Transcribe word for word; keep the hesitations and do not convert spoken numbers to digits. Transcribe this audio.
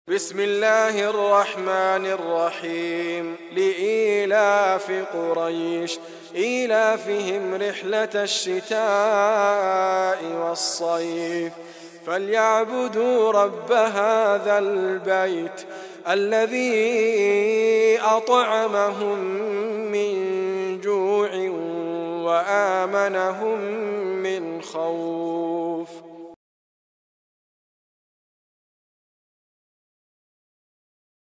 بسم الله الرحمن الرحيم. لإيلاف قريش إيلافهم رحلة الشتاء والصيف فليعبدوا رب هذا البيت الذي أطعمهم من جوع وآمنهم من خوف.